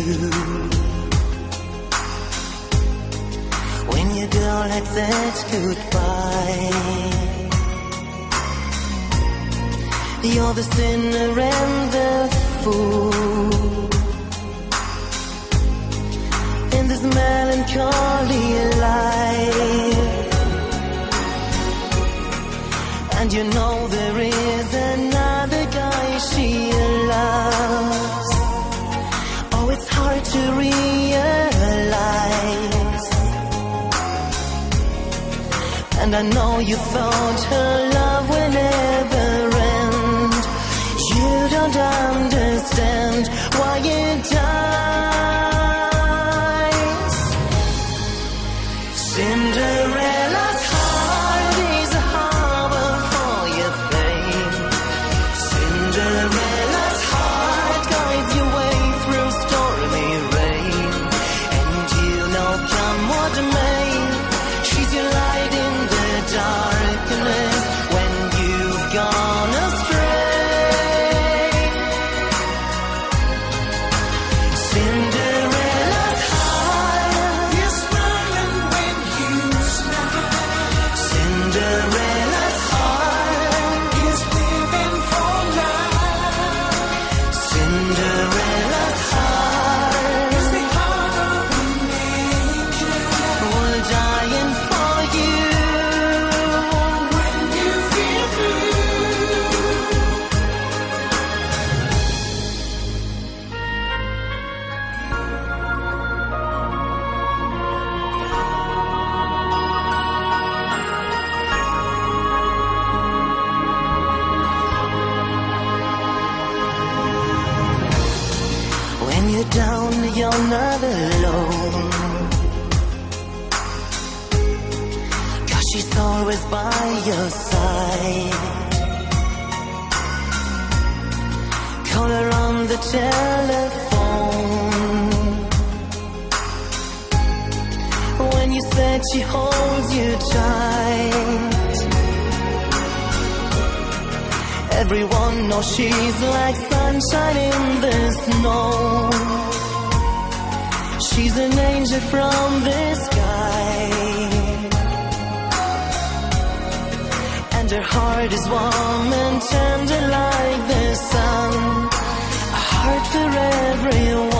when your girl had said goodbye. You're the sinner and the fool in this melancholy life. And you know there is another guy she loves. Oh, it's hard to realize. And I know you thought her love will never end. You don't understand why it dies. Cinderella's heart is a harbor for your pain. Cinderella's heart guides your way through stormy rain. And you know, come what may, she's your light in the darkness when you've gone astray. Cinderella's heart is smiling when you smile. Cinderella's heart is living for life. Cinderella's heart is the heart of an angel, all dying for you when you feel blue. When you're down, you're not alone, 'cause she's always by your side. Call her on the telephone. When you said she holds you tight, everyone knows she's like sunshine in the snow. She's an angel from the sky, and her heart is warm and tender like the sun. A heart for everyone.